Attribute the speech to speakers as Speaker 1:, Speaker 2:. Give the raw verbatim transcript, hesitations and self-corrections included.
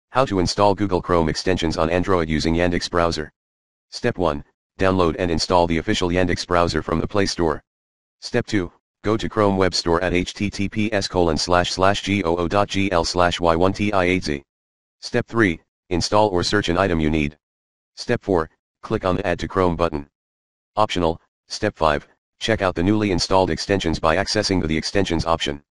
Speaker 1: How to install Google Chrome extensions on Android using Yandex browser. Step one. Download and install the official Yandex browser from the Play Store. Step two. Go to Chrome Web Store at https colon slash slash goo.gl slash y one t i eight z. Step three. Install or search an item you need. Step four. Click on the Add to Chrome button. Optional. Step five. Check out the newly installed extensions by accessing the, the Extensions option.